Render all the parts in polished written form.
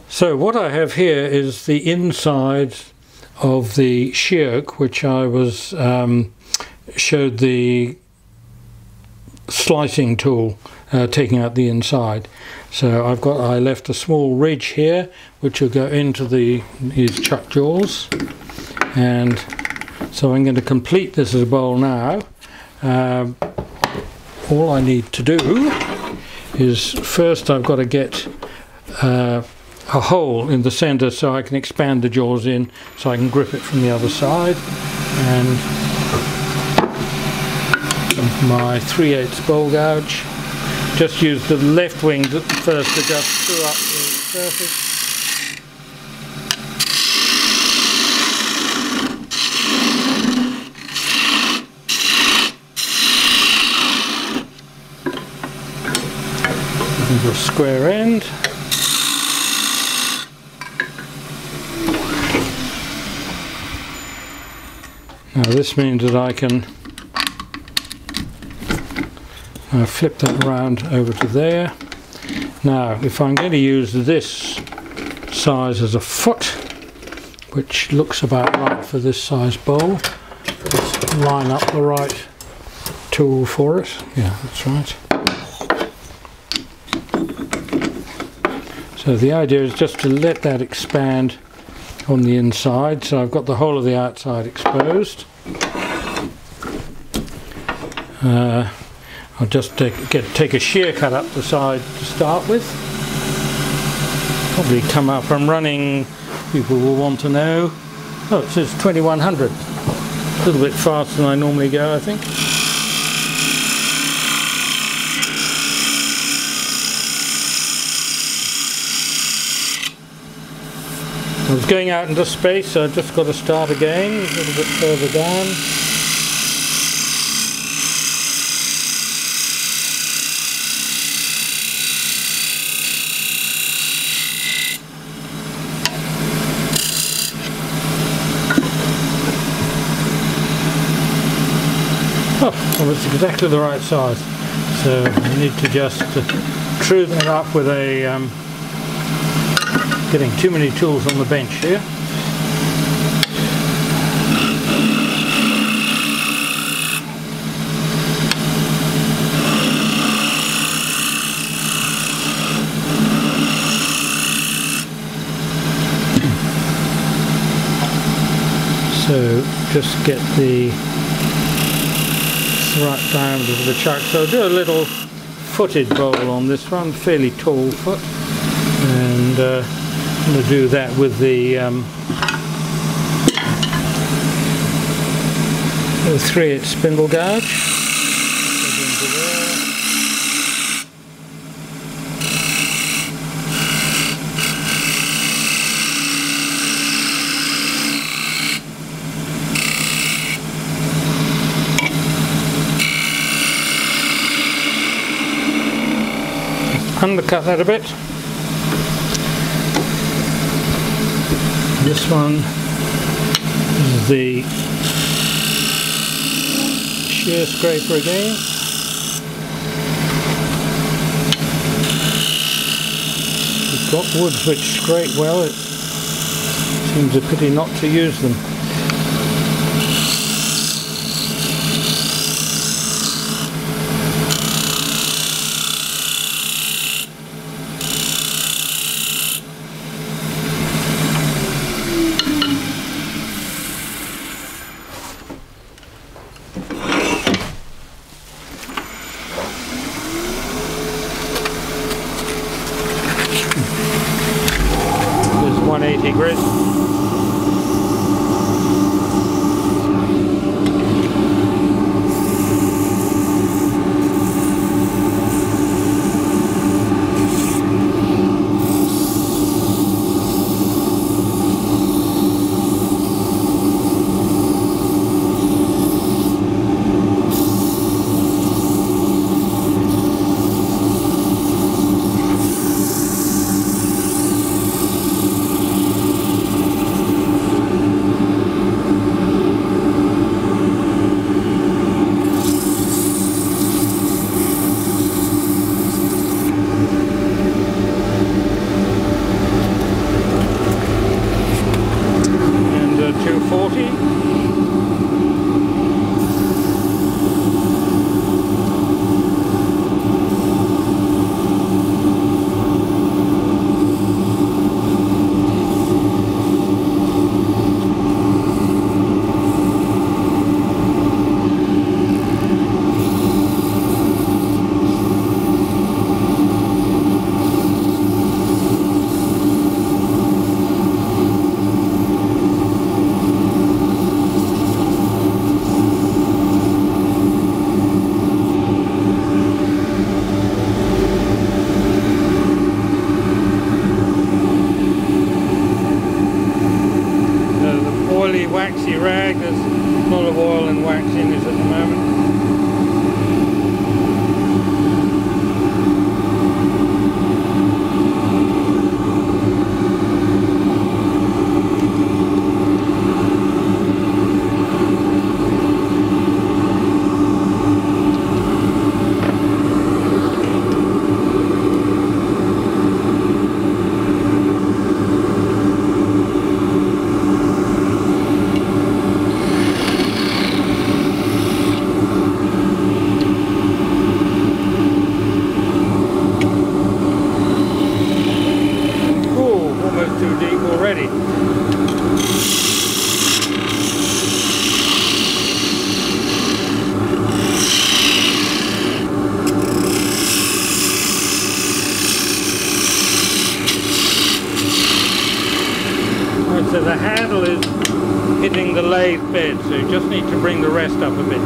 So what I have here is the inside of the shear hook, which I was showed the slicing tool taking out the inside. So I left a small ridge here which will go into these chuck jaws, and so I'm going to complete this as a bowl now. All I need to do is first I've got to get a hole in the center so I can expand the jaws in so I can grip it from the other side, and my 3/8 bowl gouge. Just use the left wing first to just screw up the surface. Into a square end. Now this means that I can flip that around over to there. Now if I'm going to use this size as a foot, which looks about right for this size bowl, let's line up the right tool for it. Yeah, that's right. So the idea is just to let that expand on the inside, so I've got the whole of the outside exposed. I'll just take a shear cut up the side to start with. Probably come up, I'm running, people will want to know, oh, it says 2100, a little bit faster than I normally go, I think. I was going out into space, so I've just got to start again, a little bit further down. Oh, well, it's exactly the right size. So I need to just true that up with a getting too many tools on the bench here. So just get the right diameter of the chuck. So I'll do a little footed bowl on this one, fairly tall foot, and I'm going to do that with the 3/8 spindle gouge. Undercut that a bit. This one is the shear scraper again. We've got woods which scrape well, it seems a pity not to use them. There's 180 grit. lathe bed, so you just need to bring the rest up a bit.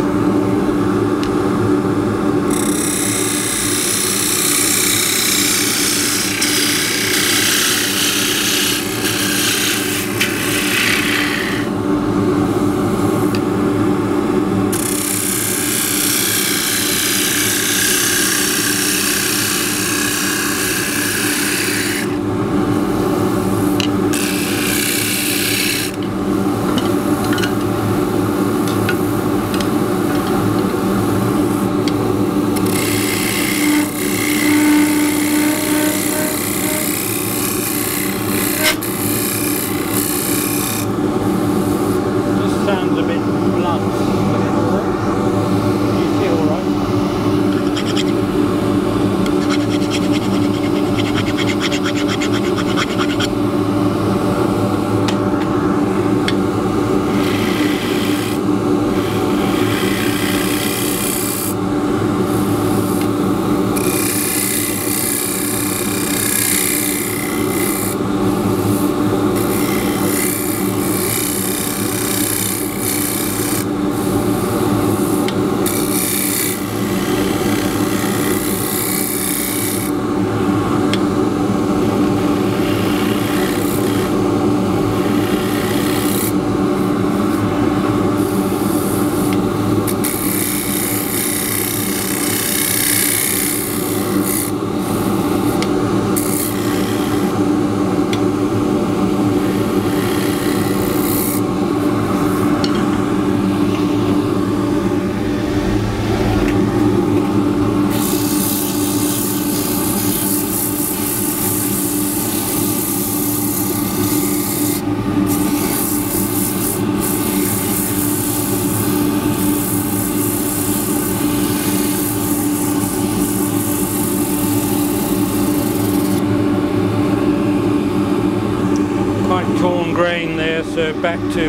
Grain there, so back to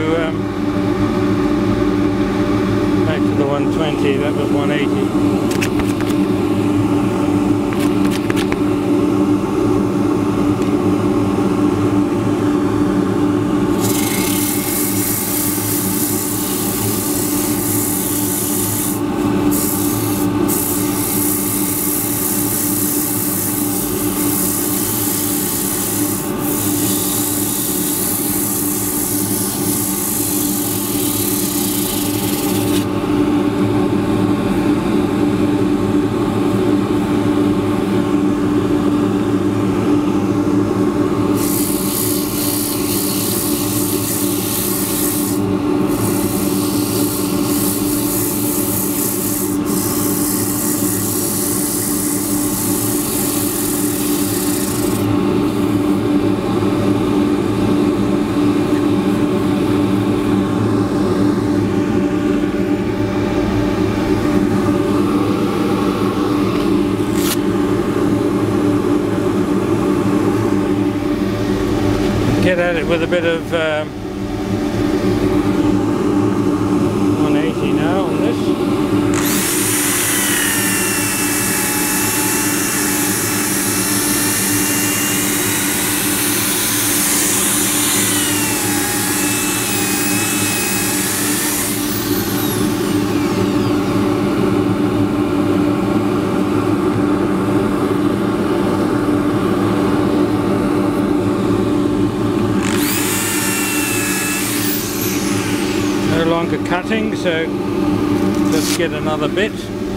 the 120. That was 180. Get at it with a bit of 180 now on this. No longer cutting, so let's get another bit.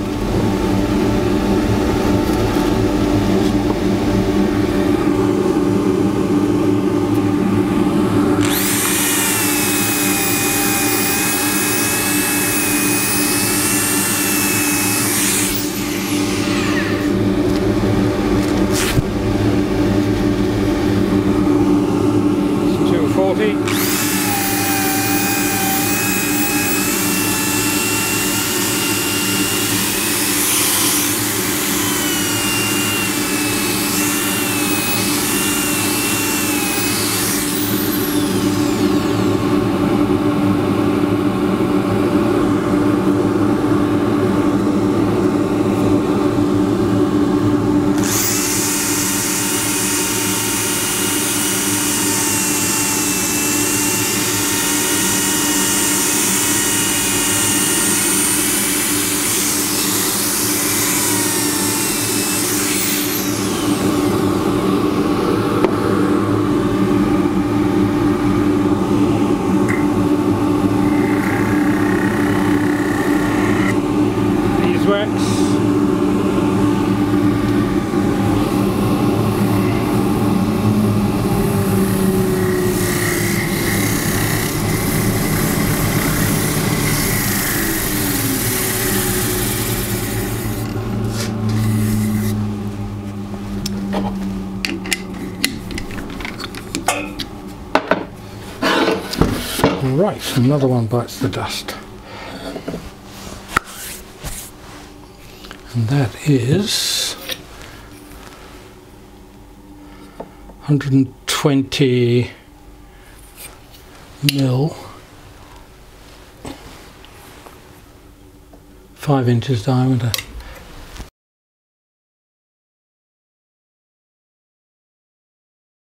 It's 240. wax. Right, another one bites the dust. And that is 120 mil, 5 inches diameter.